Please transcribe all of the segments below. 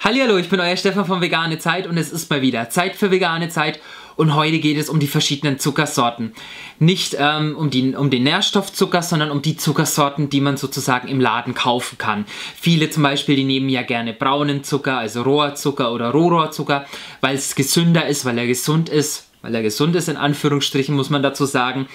Hallihallo, ich bin euer Stefan von Vegane Zeit und es ist mal wieder Zeit für Vegane Zeit und heute geht es um die verschiedenen Zuckersorten. Nicht um den Nährstoffzucker, sondern um die Zuckersorten, die man sozusagen im Laden kaufen kann. Viele zum Beispiel, die nehmen ja gerne braunen Zucker, also Rohrzucker oder Rohrohrzucker, weil es gesünder ist, weil er gesund ist, in Anführungsstrichen muss man dazu sagen.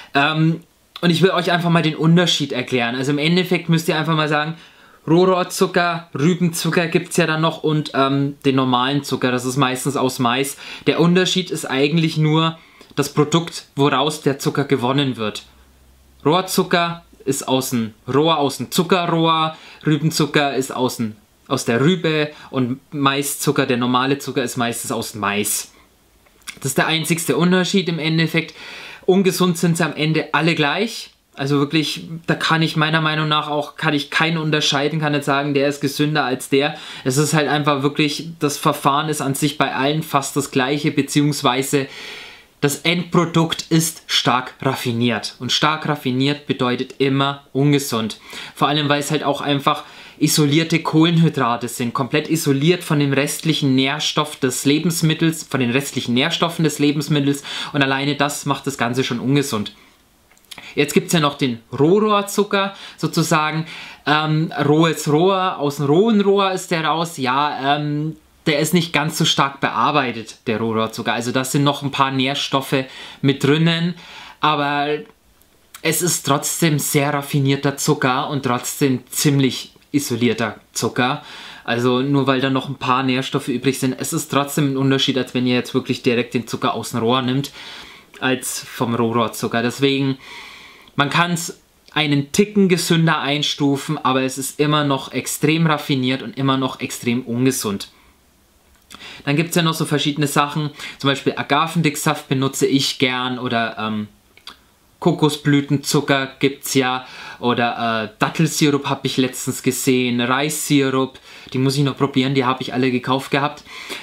Und ich will euch einfach mal den Unterschied erklären. Also im Endeffekt müsst ihr einfach mal sagen, Rohrohrzucker, Rübenzucker gibt es ja dann noch und den normalen Zucker, das ist meistens aus Mais. Der Unterschied ist eigentlich nur das Produkt, woraus der Zucker gewonnen wird. Rohrzucker ist aus dem Zuckerrohr, Rübenzucker ist aus der Rübe und Maiszucker, der normale Zucker, ist meistens aus Mais. Das ist der einzigste Unterschied im Endeffekt. Ungesund sind sie am Ende alle gleich. Also wirklich, da kann ich meiner Meinung nach auch, keinen unterscheiden, kann nicht sagen, der ist gesünder als der. Es ist halt einfach wirklich, das Verfahren ist an sich bei allen fast das gleiche, beziehungsweise das Endprodukt ist stark raffiniert. Und stark raffiniert bedeutet immer ungesund. Vor allem, weil es halt auch einfach isolierte Kohlenhydrate sind, komplett isoliert von dem restlichen Nährstoff des Lebensmittels, von den restlichen Nährstoffen des Lebensmittels und alleine das macht das Ganze schon ungesund. Jetzt gibt es ja noch den Rohrohrzucker, sozusagen, rohes Rohr, aus dem rohen Rohr ist der raus, ja, der ist nicht ganz so stark bearbeitet, der Rohrohrzucker, also da sind noch ein paar Nährstoffe mit drinnen, aber es ist trotzdem sehr raffinierter Zucker und trotzdem ziemlich isolierter Zucker. Also nur weil da noch ein paar Nährstoffe übrig sind, es ist trotzdem ein Unterschied, als wenn ihr jetzt wirklich direkt den Zucker aus dem Rohr nimmt, als vom Rohrohrzucker. Deswegen, man kann es einen Ticken gesünder einstufen, aber es ist immer noch extrem raffiniert und immer noch extrem ungesund. Dann gibt es ja noch so verschiedene Sachen, zum Beispiel Agavendicksaft benutze ich gern oder Kokosblütenzucker gibt es ja oder Dattelsirup habe ich letztens gesehen, Reissirup, die muss ich noch probieren, die habe ich alle gekauft gehabt.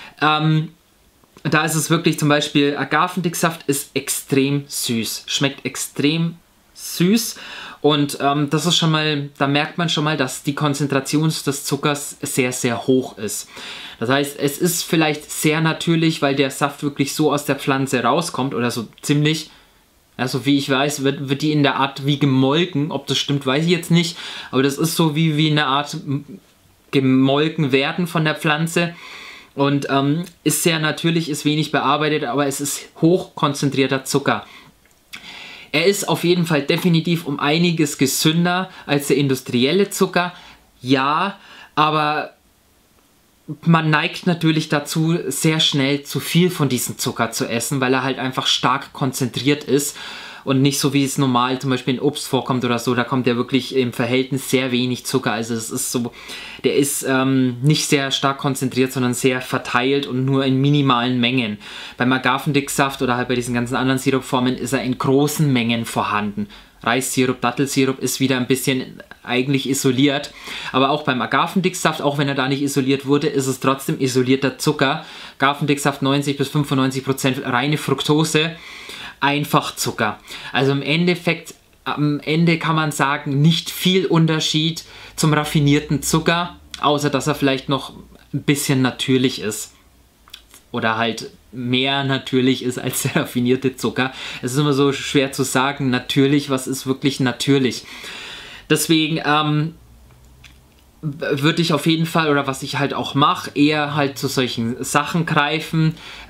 Da ist es wirklich zum Beispiel, Agavendicksaft ist extrem süß, schmeckt extrem süß und das ist schon mal, da merkt man schon mal, dass die Konzentration des Zuckers sehr, sehr hoch ist. Das heißt, es ist vielleicht sehr natürlich, weil der Saft wirklich so aus der Pflanze rauskommt oder so ziemlich. Also wie ich weiß, wird die in der Art wie gemolken. Ob das stimmt, weiß ich jetzt nicht. Aber das ist so wie eine Art gemolken werden von der Pflanze. Und ist sehr natürlich, ist wenig bearbeitet, aber es ist hochkonzentrierter Zucker. Er ist auf jeden Fall definitiv um einiges gesünder als der industrielle Zucker. Ja, aber man neigt natürlich dazu, sehr schnell zu viel von diesem Zucker zu essen, weil er halt einfach stark konzentriert ist und nicht so wie es normal zum Beispiel in Obst vorkommt oder so, da kommt ja wirklich im Verhältnis sehr wenig Zucker, also es ist so, der ist nicht sehr stark konzentriert, sondern sehr verteilt und nur in minimalen Mengen. Beim Agavendicksaft oder halt bei diesen ganzen anderen Sirupformen ist er in großen Mengen vorhanden. Reissirup, Dattelsirup ist wieder ein bisschen eigentlich isoliert, aber auch beim Agavendicksaft, auch wenn er da nicht isoliert wurde, ist es trotzdem isolierter Zucker. Agavendicksaft 90 bis 95% reine Fructose, Einfachzucker. Also im Endeffekt, am Ende kann man sagen, nicht viel Unterschied zum raffinierten Zucker, außer dass er vielleicht noch ein bisschen natürlich ist. Oder halt mehr natürlich ist als der raffinierte Zucker. Es ist immer so schwer zu sagen, natürlich, was ist wirklich natürlich. Deswegen würde ich auf jeden Fall, oder was ich halt auch mache, eher halt zu solchen Sachen greifen.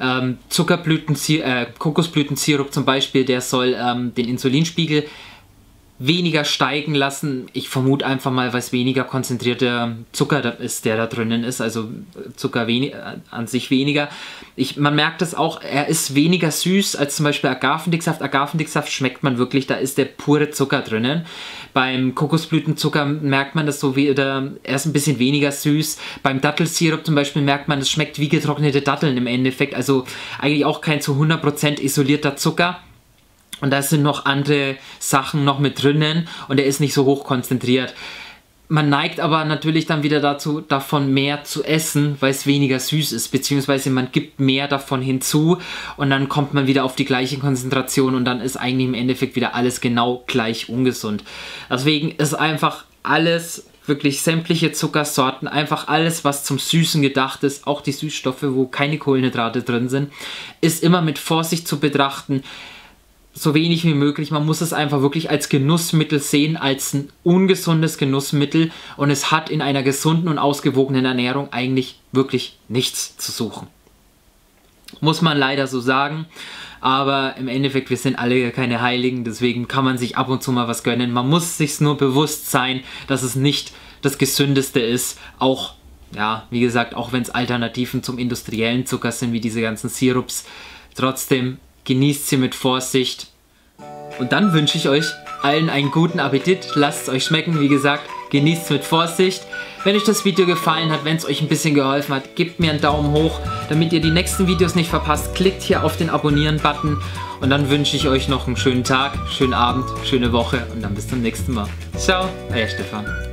Kokosblütensirup zum Beispiel, der soll den Insulinspiegel weniger steigen lassen. Ich vermute einfach mal, weil es weniger konzentrierter Zucker ist, der da drinnen ist, also Zucker an sich weniger. Man merkt das auch, er ist weniger süß als zum Beispiel Agavendicksaft. Agavendicksaft schmeckt man wirklich, da ist der pure Zucker drinnen. Beim Kokosblütenzucker merkt man das so, er ist ein bisschen weniger süß. Beim Dattelsirup zum Beispiel merkt man, es schmeckt wie getrocknete Datteln im Endeffekt, also eigentlich auch kein zu 100% isolierter Zucker. Und da sind noch andere Sachen noch mit drinnen und er ist nicht so hoch konzentriert. Man neigt aber natürlich dann wieder dazu, davon mehr zu essen, weil es weniger süß ist, beziehungsweise man gibt mehr davon hinzu und dann kommt man wieder auf die gleiche Konzentration und dann ist eigentlich im Endeffekt wieder alles genau gleich ungesund. Deswegen ist einfach alles wirklich sämtliche Zuckersorten, einfach alles, was zum Süßen gedacht ist, auch die Süßstoffe, wo keine Kohlenhydrate drin sind, ist immer mit Vorsicht zu betrachten. So wenig wie möglich. Man muss es einfach wirklich als Genussmittel sehen, als ein ungesundes Genussmittel, und es hat in einer gesunden und ausgewogenen Ernährung eigentlich wirklich nichts zu suchen. Muss man leider so sagen, aber im Endeffekt, wir sind alle keine Heiligen, deswegen kann man sich ab und zu mal was gönnen. Man muss sich nur bewusst sein, dass es nicht das Gesündeste ist, auch, ja, wie gesagt, auch wenn es Alternativen zum industriellen Zucker sind, wie diese ganzen Sirups. Trotzdem genießt sie mit Vorsicht. Und dann wünsche ich euch allen einen guten Appetit. Lasst es euch schmecken. Wie gesagt, genießt es mit Vorsicht. Wenn euch das Video gefallen hat, wenn es euch ein bisschen geholfen hat, gebt mir einen Daumen hoch, damit ihr die nächsten Videos nicht verpasst. Klickt hier auf den Abonnieren-Button. Und dann wünsche ich euch noch einen schönen Tag, schönen Abend, schöne Woche und dann bis zum nächsten Mal. Ciao, euer Stefan.